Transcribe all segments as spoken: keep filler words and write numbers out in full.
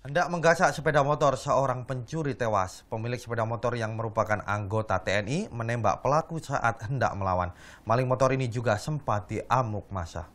Hendak menggasak sepeda motor, seorang pencuri tewas. Pemilik sepeda motor yang merupakan anggota T N I menembak pelaku saat hendak melawan. Maling motor ini juga sempat diamuk massa.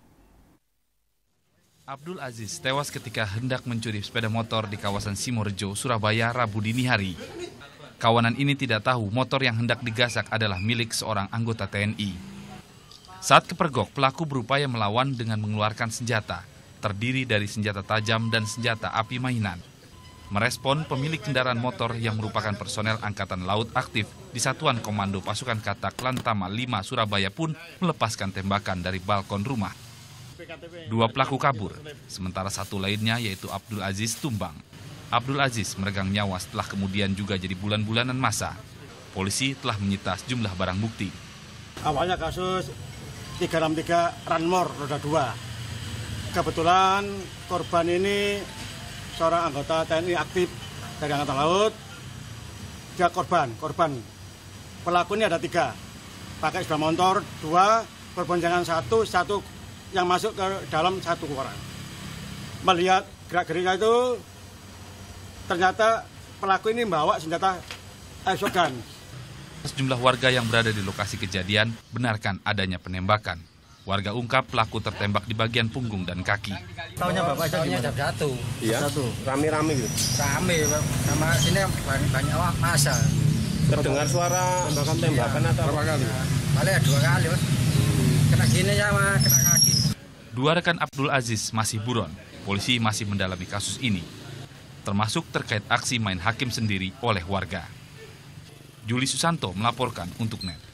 Abdul Aziz tewas ketika hendak mencuri sepeda motor di kawasan Simorejo, Surabaya, Rabu dini hari. Kawanan ini tidak tahu motor yang hendak digasak adalah milik seorang anggota T N I. Saat kepergok, pelaku berupaya melawan dengan mengeluarkan senjata, terdiri dari senjata tajam dan senjata api mainan. Merespon, pemilik kendaraan motor yang merupakan personel Angkatan Laut aktif di Satuan Komando Pasukan Katak Lantama lima Surabaya pun melepaskan tembakan dari balkon rumah. Dua pelaku kabur, sementara satu lainnya yaitu Abdul Aziz tumbang. Abdul Aziz meregang nyawa setelah kemudian juga jadi bulan-bulanan massa. Polisi telah menyita sejumlah barang bukti. Awalnya kasus tiga enam tiga Ranmor roda dua. Kebetulan korban ini seorang anggota T N I aktif dari Angkatan Laut. Dia korban, korban. Pelaku ini ada tiga. Pakai sepeda motor, dua, berboncengan satu, satu yang masuk ke dalam satu orang. Melihat gerak-geriknya itu, ternyata pelaku ini membawa senjata airsoft gun. Sejumlah warga yang berada di lokasi kejadian benarkan adanya penembakan. Warga ungkap pelaku tertembak di bagian punggung dan kaki. Taunya bapak aja gimana? Jatuh. Iya. Rame-rame gitu. Rame, sama sini banyak, banyak masa. Terdengar suara tembakan-tembakan atau berapa kali? Paling dua kali, Mas. Kena gini sama kena kaki. Dua rekan Abdul Aziz masih buron. Polisi masih mendalami kasus ini, termasuk terkait aksi main hakim sendiri oleh warga. Juli Susanto melaporkan untuk N E T.